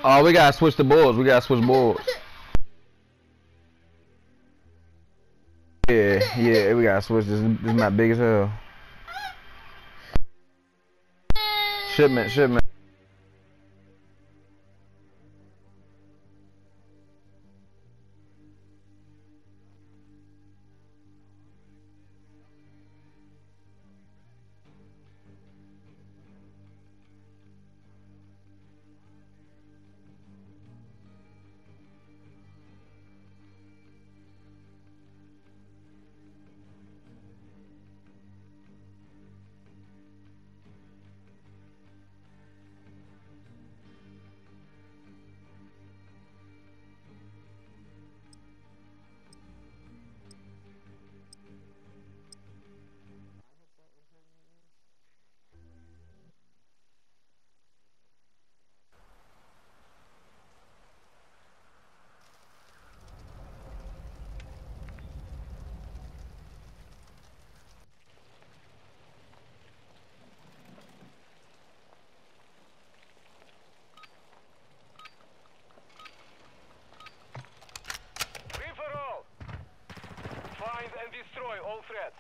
Oh, we gotta switch the boards. We gotta switch boards. Yeah, we gotta switch. This map big as hell. Shipment. And destroy all threats.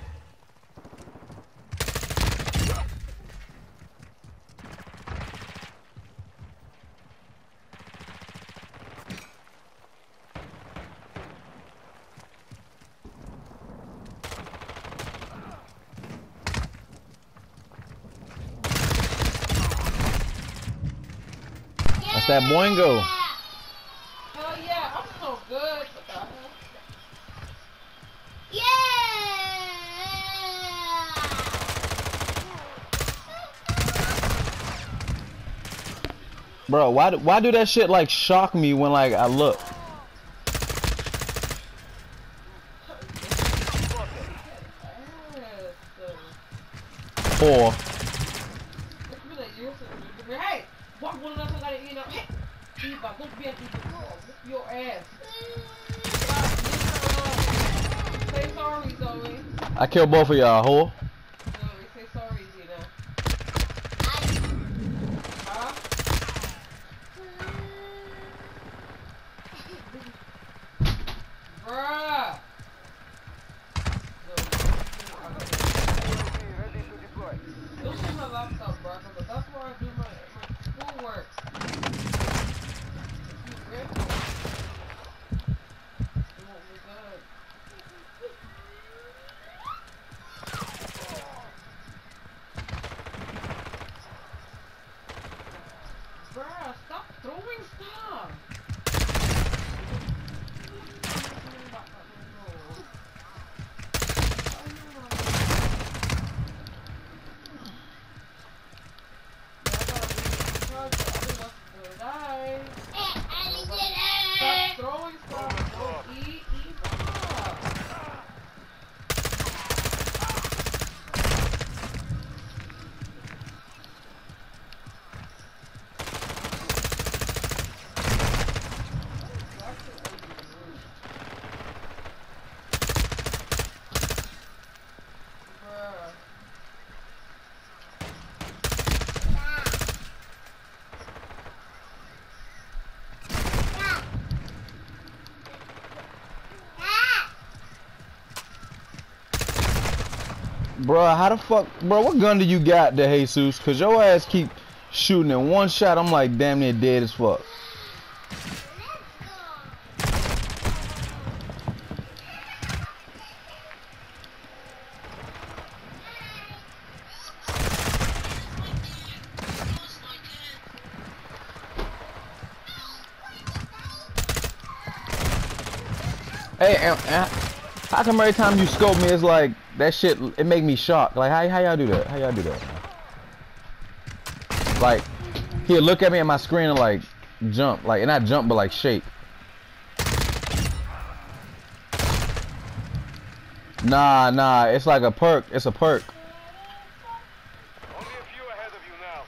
That's that Boingo. Hell yeah, I'm so good. Bro, why do that shit like shock me when like I look? Four. Hey, walk one of us like you know. Hey, don't be your ass. Say sorry, Zoe. I killed both of y'all, whore. Zoe, say sorry, Gina. Huh? Bruh. Don't take my laptop, bro, because that's where I do my schoolwork. If you rip it, it won't be good. Bruh, stop throwing stuff. Stop throwing stuff. Don't eat stuff. Bro, how the fuck, bro? What gun do you got, De Jesus? Cause your ass keep shooting in one shot. I'm like damn near dead as fuck. Hey, how come every time you scope me, it's like that shit? It make me shocked. Like how y'all do that? How y'all do that? Like he'll look at me at my screen and like jump, like and not jump, but like shake. Nah, it's like a perk. It's a perk. Only a few ahead of you now.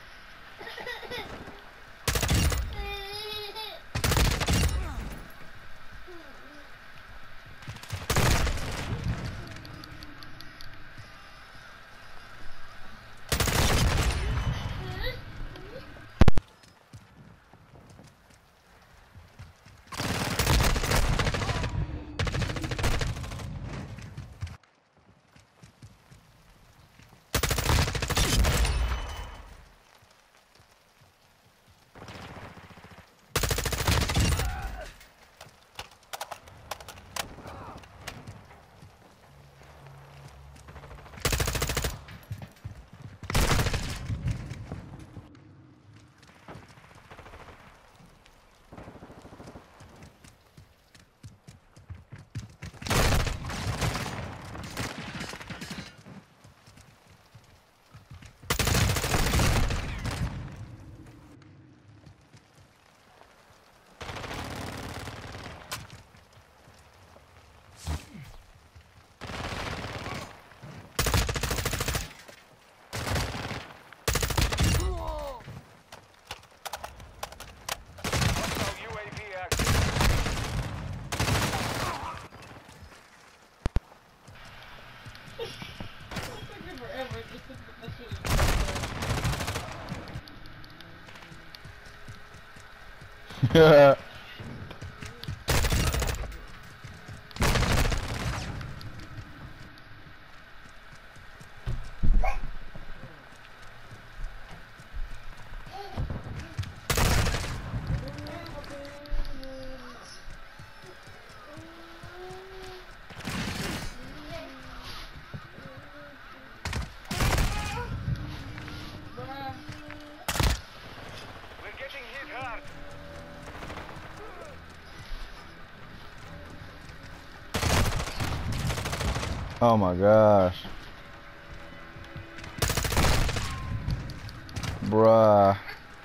We're getting hit hard. Oh my gosh. Bruh.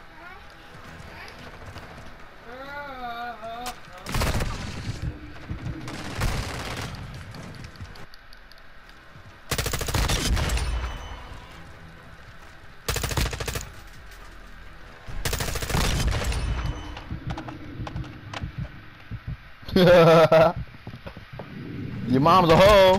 Your mom's a hoe.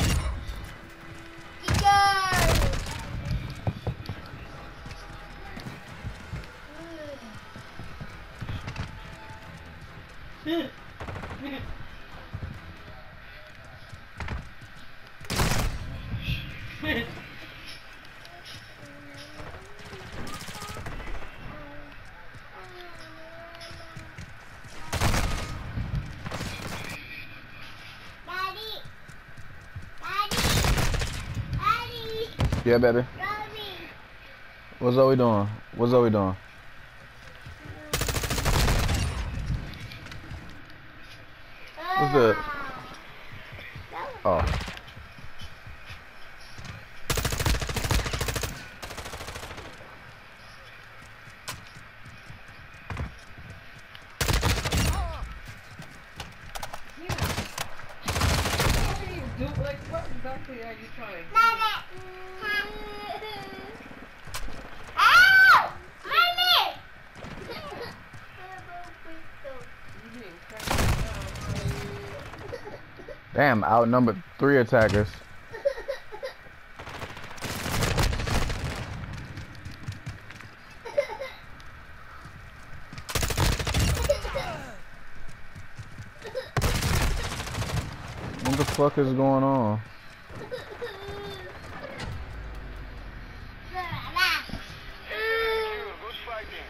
Yeah, baby. What's Zoe doing? What's Zoe doing? What's that? Oh. Like, what exactly are you trying? Damn, outnumbered 3 attackers. What the fuck is going on? Good fighting.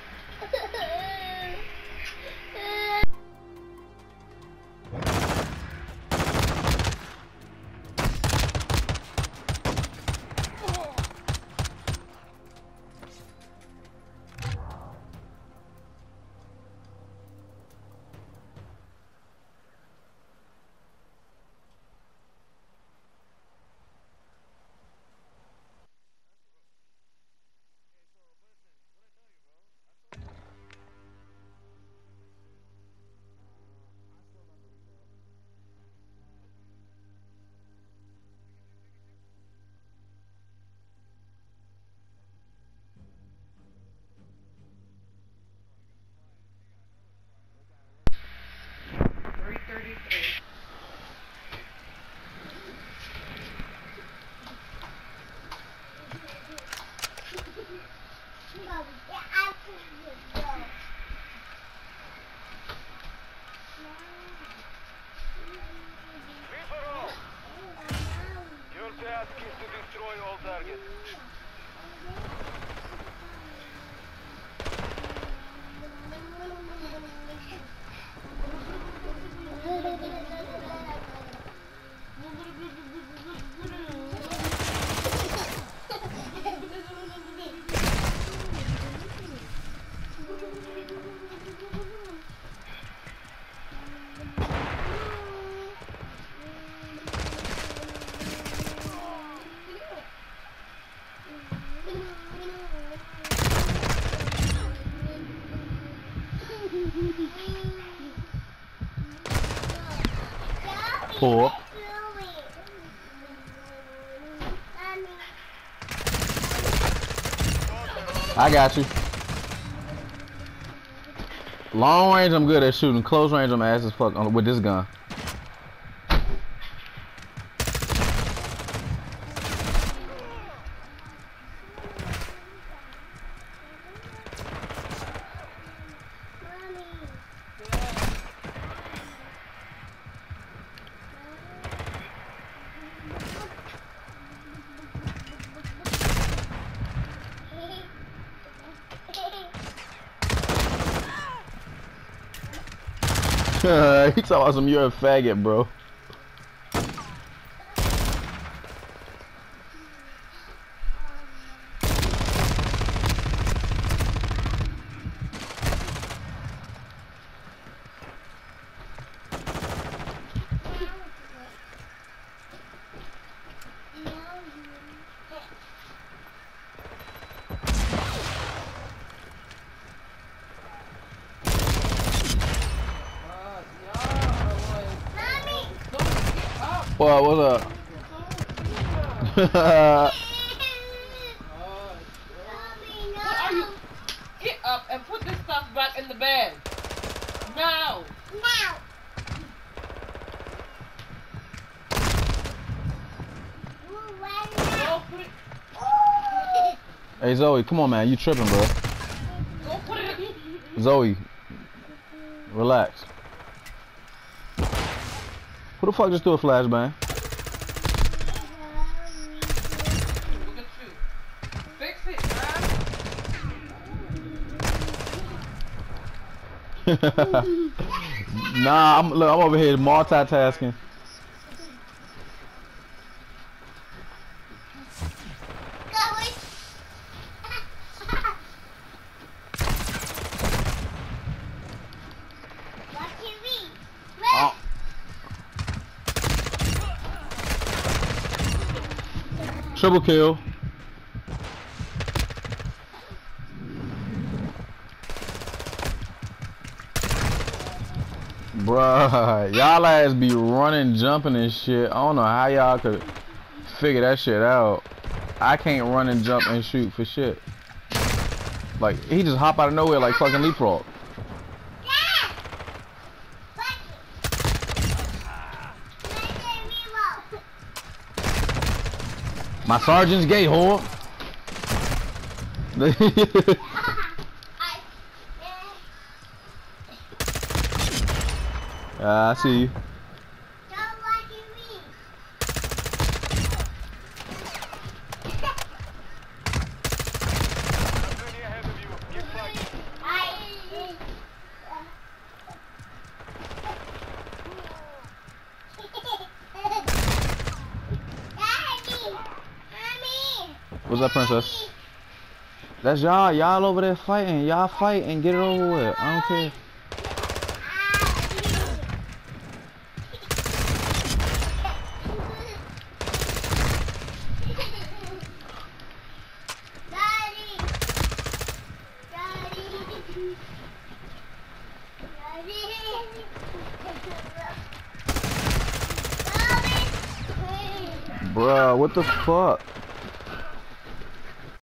Your task is to destroy all targets. Pull up. I got you. Long range, I'm good at shooting. Close range, I'm ass as fuck with this gun. He talking about some, you're a faggot, bro. What? What's up? What are you? Get up and put this stuff back in the bag. Now. Go put it. Hey Zoe, come on, man. You tripping, bro? Go put it. Zoe, relax. Who the fuck just threw a flashbang? Look at you. Fix it, man. Nah, I'm over here multitasking. Oh. Triple kill. Bruh, y'all ass be running, jumping and shit. I don't know how y'all could figure that shit out. I can't run and jump and shoot for shit. Like, he just hop out of nowhere like fucking leapfrog. My sergeant's gay, whore. I see you. Enemy ahead of you. Keep fighting. What's up, princess? That's y'all. Y'all over there fighting. Y'all fight and get it over with. I don't care. Bruh, what the fuck?